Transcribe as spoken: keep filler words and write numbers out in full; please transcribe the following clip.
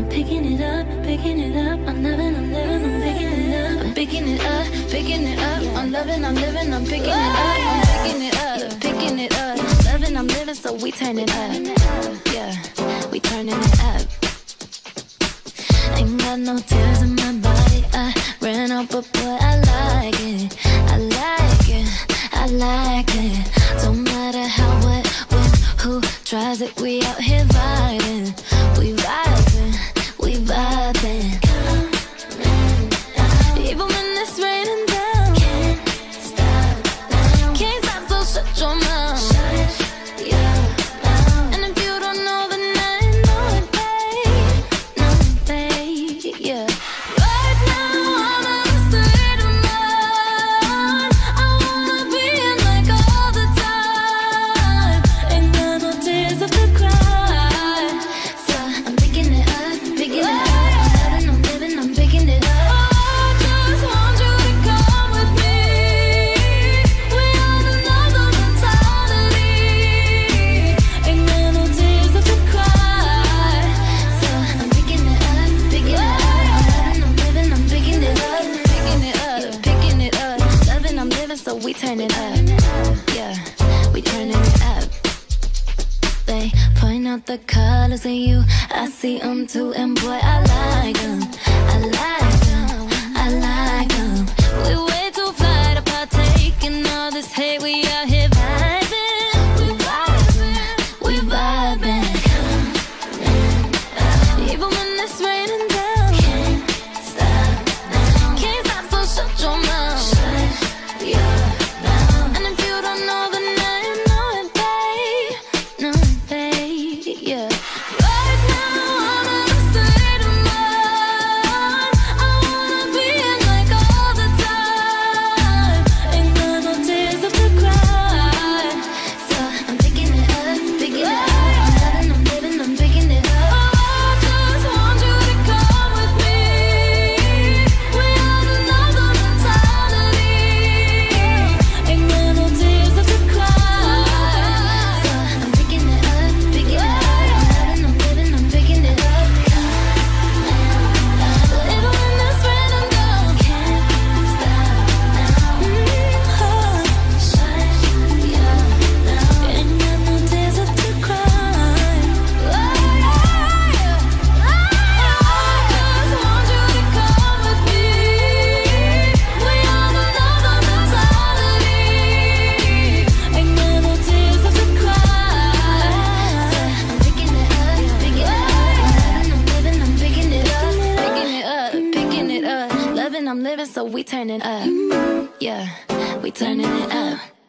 I'm picking it up, picking it up. I'm loving, I'm living, I'm picking it up. I'm picking it up, picking it up. I'm loving, I'm living, I'm picking it up. I'm picking it up, picking it up. Loving, I'm living, so we turn it up. Yeah, we turning it up. Ain't got no tears in my body. I ran out, but boy, I like it. I like it, I like it. Don't matter how, what, when, who tries it. We out here vibing. We vibing, we vibing. Even when it's raining down, can't stop now. Can't stop, so shut your mouth. Shut your mouth. And if you don't know, then I know it, babe. No, babe, yeah. Right now, I'm in a state of mind. I wanna be in like all the time. Ain't got no tears left to cry. So I'm picking it up, picking it up. I'm loving, I'm living, I'm picking it up. So we turn it up, yeah, we turning it up. They point out the colors in you, I see them too, and boy, I like them, I like them, I like them. We way too fly to partake in all this hate, we out here vibing, we vibing, we vibing. Even when it's raining down, can't stop now. Can't stop, so shut your mouth. Yeah. I'm living, so we turning up. Yeah, we turning it up.